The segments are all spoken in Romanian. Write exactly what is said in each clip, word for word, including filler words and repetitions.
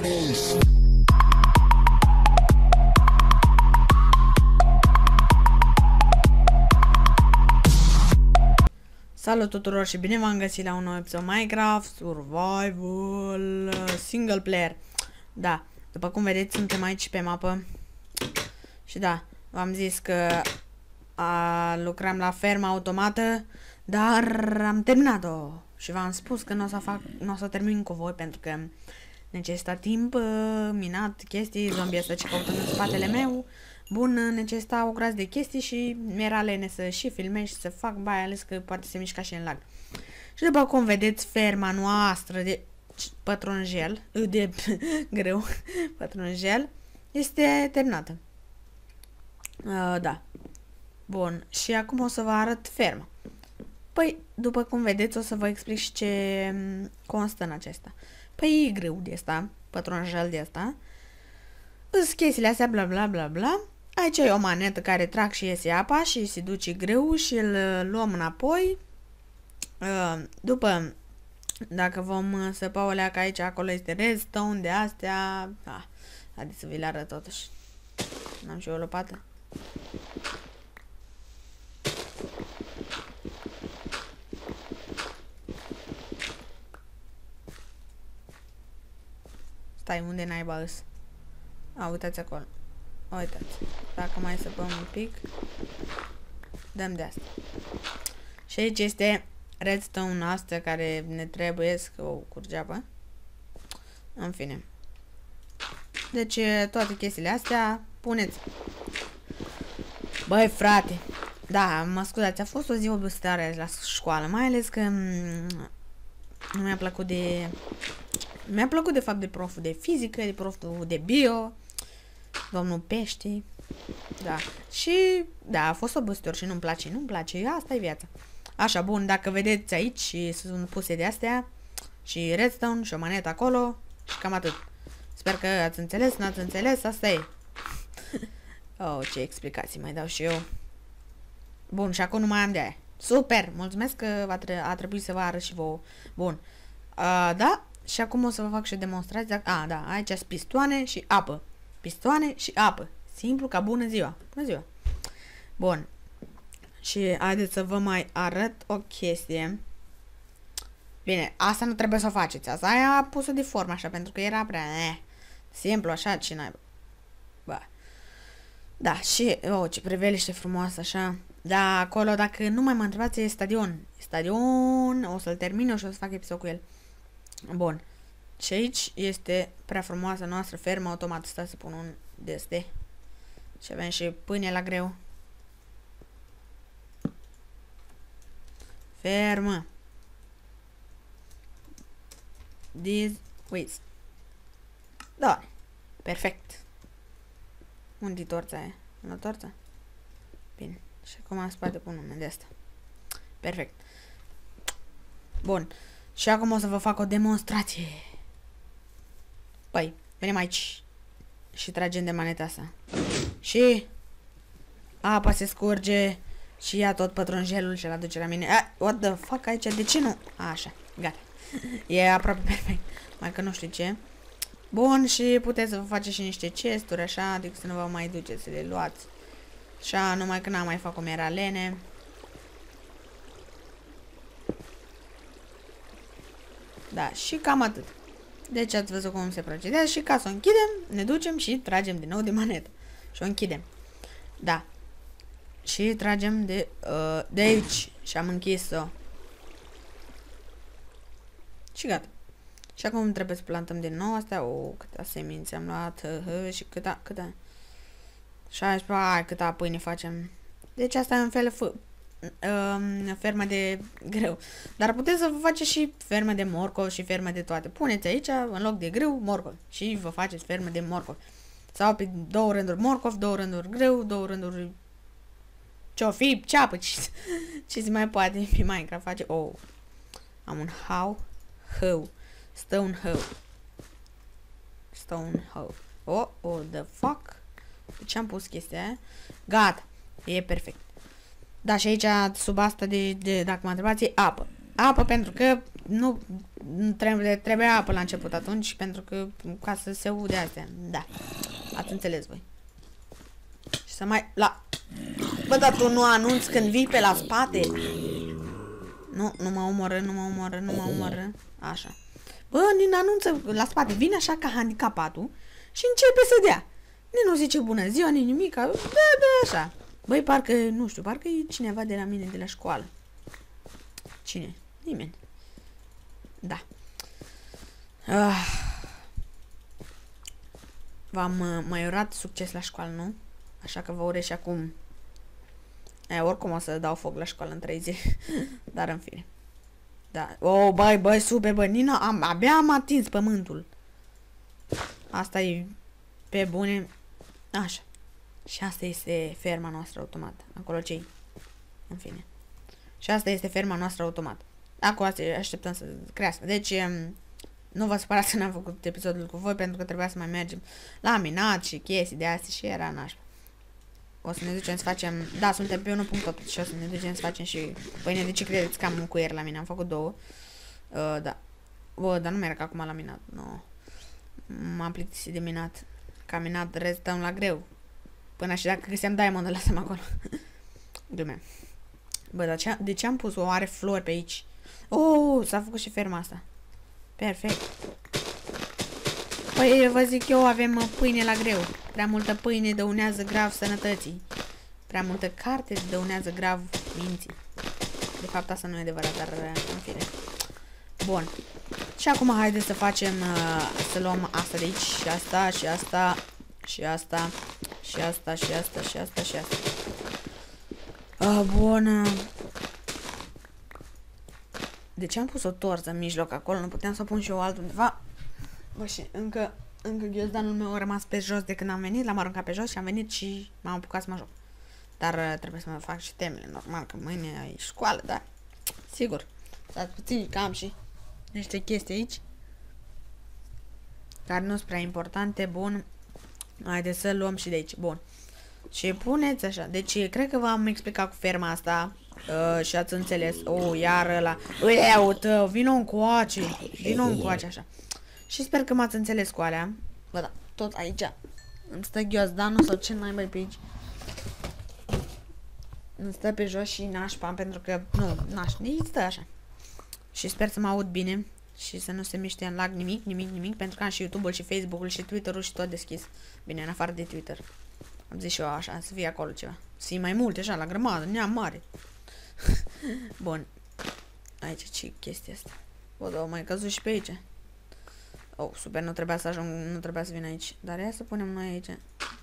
Salut tuturor și bine v-am găsit la un nou episod Minecraft Survival Single Player. Da, după cum vedeți suntem aici pe mapă. Și da, v-am zis că a, lucram la ferma automată, dar am terminat-o. Și v-am spus că nu o să fac, nu o să termin cu voi pentru că necesita timp, uh, minat, chestii, zombie ăsta ce căutăm în spatele meu. Bun, necesita o groază de chestii și mi-era lene să și filmez și să fac, mai ales că poate se mișca și în lag. Și după cum vedeți, ferma noastră de pătrunjel, de greu, pătrunjel, este terminată. Uh, da. Bun, și acum o să vă arăt ferma. Păi, după cum vedeți, o să vă explic și ce constă în acesta. Păi, e greu de asta, pătrunjel de asta. Îs chestiile astea, bla bla bla bla. Aici e o manetă care trag și iese apa și se duce greu și îl luăm înapoi. După, dacă vom săpa o leacă aici, acolo este redstone de astea. Ah, haideți să vi le arăt totuși. N-am și o lopată. Stai, unde naiba îs? A, uitați acolo. Uitați. Dacă mai săpăm un pic, dăm de asta. Și aici este redstone astea care ne trebuie, că o curgeapă. În fine. Deci toate chestiile astea puneți. Băi, frate. Da, mă scuzați, a fost o zi obositoare la școală, mai ales că nu mi-a plăcut de... Mi-a plăcut de fapt de proful de fizică, de proful de bio, domnul Pești. Da. Și da, a fost obositor și nu-mi place, nu-mi place, asta e viața. Așa, bun, dacă vedeți aici și sunt puse de astea și redstone și o manetă acolo și cam atât. Sper că ați înțeles, n-ați înțeles, asta e. Oh, ce explicații mai dau și eu. Bun, și acum nu mai am de aia. Super, mulțumesc că a, tre a trebuit să vă arăt și vouă. Bun. Uh, da, și acum o să vă fac și o demonstrație. Ah, da, aici sunt pistoane și apă. Pistoane și apă. Simplu ca bună ziua. Bună ziua. Bun. Și haideți să vă mai arăt o chestie. Bine, asta nu trebuie să o faceți. Asta aia pus-o de formă așa, pentru că era prea eh, simplu așa, ce n-ai. Bă. Da, și, oh, ce priveliște frumoasă așa. Da, acolo, dacă nu mai mă întrebați, e stadion. E stadion, o să-l termin eu și o să fac episod cu el. Bun. Și aici este prea frumoasă noastră fermă automat. Stai să pun un de este. Și avem și pâine la greu. Fermă. This ways. Da. Perfect. Unde-i torța aia? La torța? Bine. Și acum în spate pun un de asta. Perfect. Bun. Și acum o să vă fac o demonstrație. Păi, venim aici și tragem de maneta asta. Și apa se scurge și ia tot pătrunjelul și îl aduce la mine. Ah, what the fuck aici? De ce nu? A, așa, gata. E aproape perfect. Mai că nu știu ce. Bun, și puteți să vă faceți și niște chesturi așa, adică să nu vă mai duceți să le luați. Așa, numai că n-am mai fac o mi-era lene. Da, și cam atât. Deci ați văzut cum se procedează și ca să o închidem, ne ducem și tragem din nou de manetă. Și o închidem. Da. Și tragem de, uh, de aici. Și am închis-o. Și gata. Și acum trebuie să plantăm din nou astea. O, câta semințe am luat. Hă, hă, și câta, câta. șaisprezece, ai, câta pâine facem. Deci asta e un fel de Um, fermă de greu. Dar puteți să vă faceți și fermă de morcov și fermă de toate. Puneți aici, în loc de greu, morcov. Și vă faceți fermă de morcov. Sau pe două rânduri morcov, două rânduri greu, două rânduri ce-o fi, ceapă, ce, ce se mai poate pe Minecraft face. Oh, am un how, how, stone how. Stone how. Oh, oh, the fuck. De ce am pus chestia aia? Gata, e perfect. Da, și aici, sub asta de, de dacă mă întrebați, e apă. apă pentru că nu trebuie, trebuie apă la început atunci, pentru că ca să se ude astea. Da, ați înțeles voi. Și să mai la... Bă, dar tu nu anunți când vii pe la spate? Nu, nu mă omoră, nu mă omoră, nu mă omoră. Așa. Bă, Nina anunță la spate, vine așa ca handicapatul și începe să dea. Nici nu zice bună ziua, nici nimic, da, da, așa. Băi, parcă, nu știu, parcă e cineva de la mine, de la școală. Cine? Nimeni. Da. Ah. V-am uh, mai urat succes la școală, nu? Așa că vă urez și acum. E, oricum o să dau foc la școală în trei zile. Dar în fine. Da. Oh, băi, băi, super, băi, Nina, am, abia am atins pământul. Asta e pe bune. Așa. Și asta este ferma noastră automat. Acolo ce-i? În fine. Și asta este ferma noastră automat. Acum asta așteptăm să crească. Deci, um, nu vă supărați că n-am făcut episodul cu voi, pentru că trebuia să mai mergem la minat și chestii de astea și era nașpa. O să ne ducem să facem... Da, suntem pe unu punct opt și o să ne ducem să facem și pâine. De ce credeți că am un cuier la mine? Am făcut două. Uh, da. Bă, dar nu merg acum la minat. Nu. M-am plictisit de minat. Ca minat rezistăm la greu. Până și dacă găseam diamond, îl lăsăm acolo. Glumeam. Bă, dar ce, de ce am pus o are flori pe aici? Oh, s-a făcut și ferma asta. Perfect. Păi, vă zic eu, avem pâine la greu. Prea multă pâine dăunează grav sănătății. Prea multă carte dăunează grav minții. De fapt, asta nu e adevărat, dar în fine. Bun. Și acum haideți să facem, uh, să luăm asta de aici și asta și asta și asta și asta și asta și asta și asta. Uh, bun. De ce am pus o torză în mijloc acolo? Nu puteam să o pun și eu altundeva. Bă, și încă, încă ghiozdanul meu a rămas pe jos de când am venit. L-am aruncat pe jos și am venit și m-am apucat să mă joc. Dar uh, trebuie să mă fac și temele. Normal că mâine e școală, dar sigur. Stați puțin că am și niște chestii aici care nu sunt prea importante. Bun. Haideți să luăm și de aici. Bun. Și puneți așa. Deci, cred că v-am explicat cu ferma asta. Uh, și ați înțeles. Oh, iar ăla. Uiau tău, vino încoace. Vino încoace așa. Și sper că m-ați înțeles cu alea. Bă, da, tot aici îmi stă ghiozdanul sau ce n-ai băi pe aici. Îmi stă pe jos și nașpa, pentru că, nu, naș, nici stă așa. Și sper să mă aud bine și să nu se miște în lag nimic, nimic, nimic, pentru că am și YouTube-ul și Facebook-ul și Twitter-ul și tot deschis. Bine, în afară de Twitter. Am zis și eu așa, să fie acolo ceva. Să fie mai multe, așa, la grămadă, neam mare. Bun. Aici, ce chestia asta? Bă, dar au mai căzut și pe aici. Oh, super, nu trebuia să ajung, nu trebuia să vin aici. Dar ia să punem noi aici.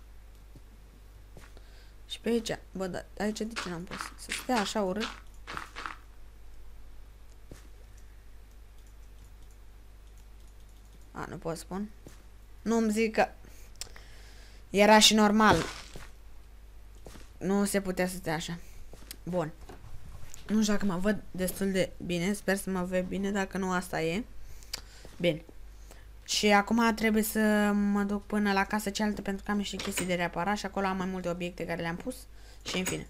Și pe aici. Bă, dar aici de ce n-am pus? Să stea așa urât. A, nu pot spun. Nu-mi zic că era și normal. Nu se putea să stea așa. Bun. Nu știu dacă mă văd destul de bine. Sper să mă văd bine. Dacă nu, asta e. Bine. Și acum trebuie să mă duc până la casă cealaltă, pentru că am și chestii de reparat și acolo am mai multe obiecte care le-am pus. Și în fine.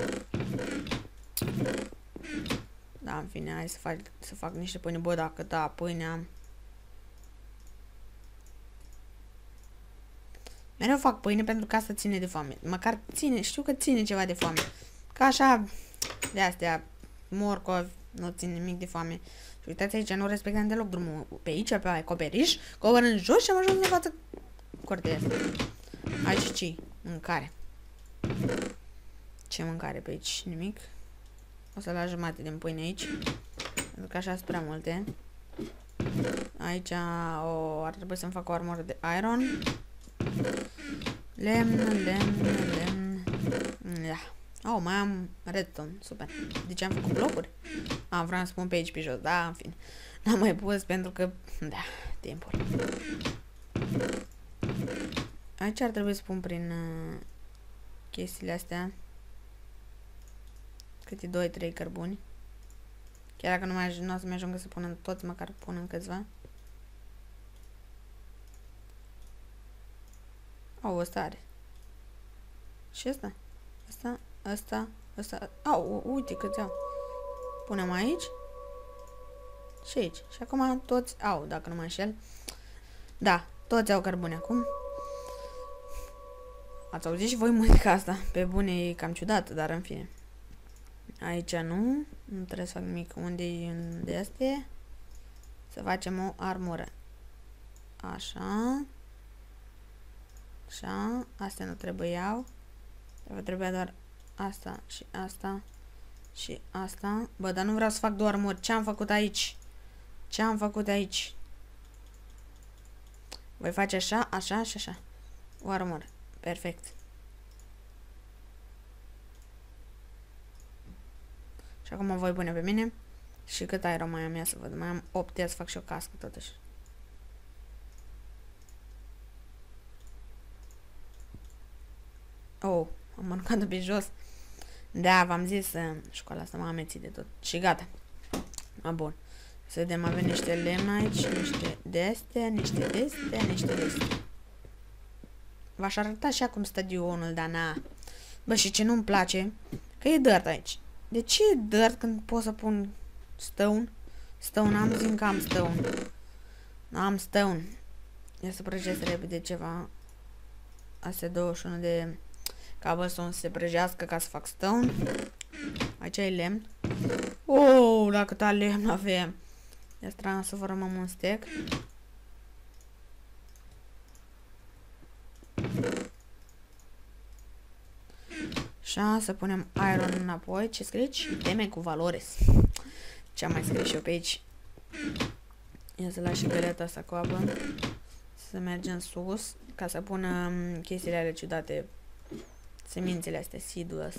Da, în fine, hai să fac, să fac niște pâine. Bă, dacă da, pâinea. Mereu fac pâine pentru că asta ține de foame. Măcar ține, știu că ține ceva de foame. Ca așa, de astea, morcovi, nu țin nimic de foame. Și uitați aici, nu respectam deloc drumul pe aici, pe acoperiș, cobor în jos și am ajuns în față cortea asta. Aici ce? Mâncare. Ce mâncare pe aici? Nimic. O să las jumate din pâine aici, pentru că așa sunt prea multe. Aici o, ar trebui să-mi fac o armură de iron. Lemn, lemn, lemn. Da. Oh, mai am redstone. Super. De ce am făcut blocuri? Am vreau să pun pe aici pe jos. Da, în fine. N-am mai pus pentru că... Da, timpul. Aici ar trebui să pun prin uh, chestiile astea. Câte doi trei cărbuni. Chiar dacă nu, mai, nu o să-mi ajungă să pun în toți, măcar pun în câțiva. Oh, ăsta are. Și ăsta? Ăsta, ăsta, ăsta. Au, uite câți au. Punem aici. și aici. Și acum toți au, dacă nu mă înșel. Da, toți au cărbune acum. Ați auzit și voi muzica asta? Pe bune e cam ciudat, dar în fine. Aici nu. Nu trebuie să fac nimic. Unde e unde este? Să facem o armură. Așa. Așa. Astea nu trebuiau. Trebuia doar asta și asta și asta. Bă, dar nu vreau să fac două armuri. Ce am făcut aici? Ce am făcut aici? Voi face așa, așa și așa. O armură. Perfect. Și acum mă voi pune pe mine. Și cât aero mai am, ia să văd. Mai am opt, ia să fac și o cască totuși. Oh, am aruncat de pe jos. Da, v-am zis, școala asta m-a amețit de tot. Și gata. A, bun. Să vedem, avem niște lemn aici, niște de astea, niște de astea, niște de astea. V-aș arăta și acum stadionul, dar na. Bă, și ce nu-mi place, că e dirt aici. De ce e dirt când pot să pun stone? Stone, am zis că am stone. Am stone. Ia să prăjesc repede ceva. Astea douăzeci și unu de cobblestone să se prăjească ca să fac stone. Aici e lemn. Oh, la câta lemn avem. Ia să transformăm un stack. Așa, să punem iron înapoi. Ce scrici? Teme cu valores. Ce am mai scris și eu pe aici? Ia să las și găleata asta cu apă. Să mergem sus. Ca să pună chestiile alea ciudate. Semințele astea, seed-ul ăsta.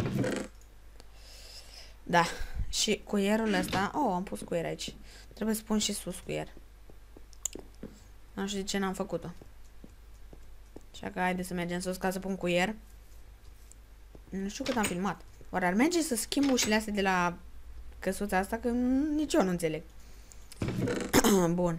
Da. Și cuierul ăsta. Oh, am pus cuier aici. Trebuie să pun și sus cuier. Nu știu de ce n-am făcut-o. Așa că haide să mergem sus ca să pun cuier. Nu știu cât am filmat. Oare ar merge să schimb ușile astea de la căsuța asta? Că nici eu nu înțeleg. Bun.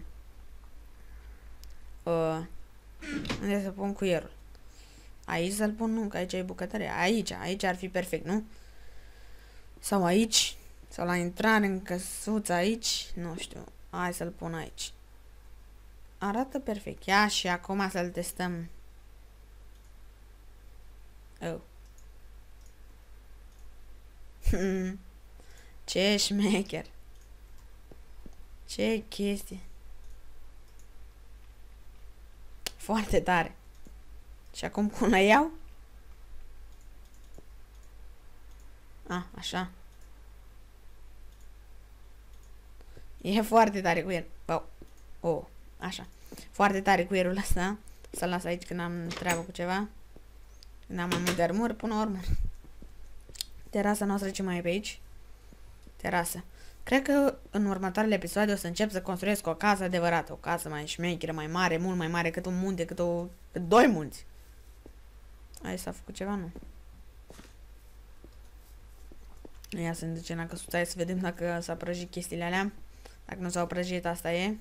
Uh, unde să pun cuierul? Aici să-l pun? Nu, că aici e bucătărie. Aici, aici ar fi perfect, nu? Sau aici? Sau la intrare în căsuța aici? Nu știu. Hai să-l pun aici. Arată perfect. Ia și acum să-l testăm. Oh. Ce șmecher. Ce chestie. Foarte tare. Și acum cum o iau? A, așa. E foarte tare cuier. Oh. Oh, așa. Foarte tare cuierul ăsta. Să-l las aici când am treabă cu ceva. Când am mai mult de armuri, pun o armură. Terasa noastră ce mai e pe aici? Terasă. Cred că în următoarele episoade o să încep să construiesc o casă adevărată. O casă mai șmecheră, mai mare, mult mai mare, cât un munte, cât o... cât doi munți. Aici s-a făcut ceva, nu? Ia să ne ducem la căsuța, să vedem dacă s-a prăjit chestiile alea. Dacă nu s-au prăjit, asta e.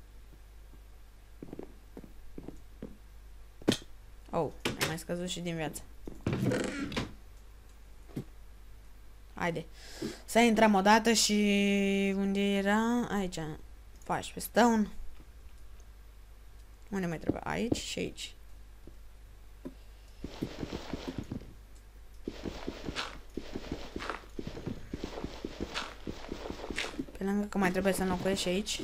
Oh, am mai scăzut și din viață. Haide. Să intrăm odată și... unde era? Aici. paisprezece stone. Unde mai trebuie? Aici și aici. Pe lângă că mai trebuie să înlocuiesc și aici.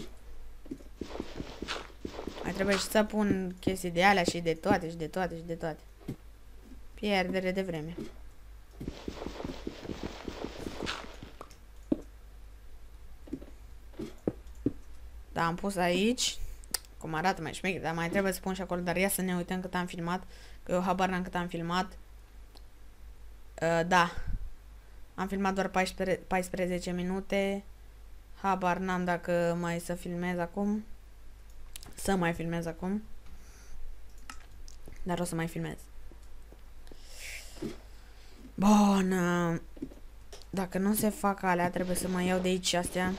Mai trebuie și să pun chestii de alea și de toate și de toate și de toate. Pierdere de vreme. Da, am pus aici. Cum arată mai șmecher, dar mai trebuie să pun și acolo. Dar ia să ne uităm cât am filmat. Că eu habar n-am cât am filmat. Uh, da. Am filmat doar paisprezece, paisprezece minute. Habar n-am dacă mai să filmez acum. Să mai filmez acum. Dar o să mai filmez. Bun. Dacă nu se fac alea, trebuie să mai iau de aici astea.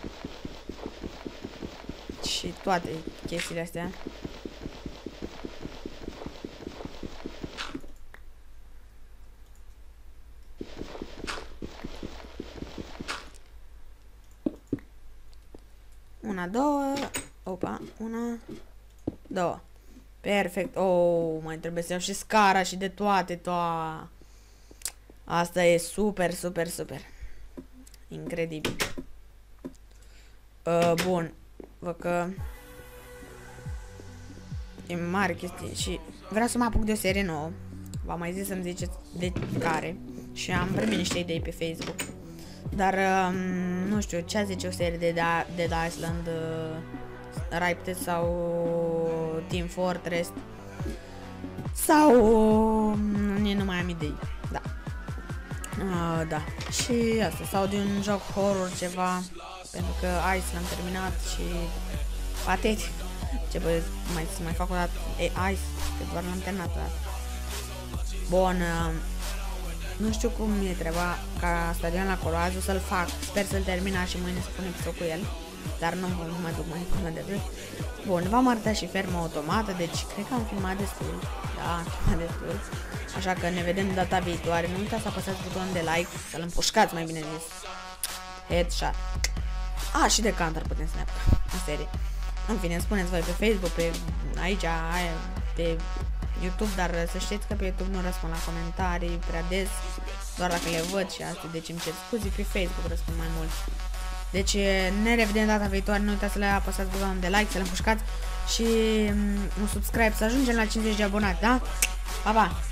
Și toate chestiile astea. Două. Perfect. Oh, mai trebuie să iau și scara și de toate, toa. Asta e super, super, super. Incredibil. Uh, bun. Văd că e mare chestie și vreau să mă apuc de o serie nouă. V-am mai zis să-mi ziceți de care. Și am primit niște idei pe Facebook. Dar, um, nu știu, ce zice o serie de Dead Island, uh, Ripted sau Team Fortress sau uh, nici nu mai am idei. Da. Uh, da. Și asta, sau de un joc horror ceva, pentru că Ice l-am terminat și patetic. Ce bă, mai, să mai fac o dată e, Ice, că doar l-am terminat o dată. Bun, uh, nu știu cum e treaba ca stadion la Coloaz, o să-l fac, sper să-l termina și mâine să pun episod cu el, dar nu, nu mă duc mai până de râs. Bun, v-am arătat și ferma automată, deci cred că am filmat destul, da, am filmat destul, așa că ne vedem data viitoare, nu uitați să apăsați butonul de like, să-l împușcați mai bine zis, headshot. A, și de Counter putem să ne apucăm, în serie. În fine, spuneți voi pe Facebook, pe aici, aia, pe YouTube, dar să știți că pe YouTube nu răspund la comentarii prea des, doar dacă le văd și asta, deci îmi cer scuze, pe Facebook răspund mai mult. Deci ne revedem data viitoare, nu uitați să le apăsați butonul de like, să le împușcați și un subscribe, să ajungem la cincizeci de abonați, da? Pa, pa!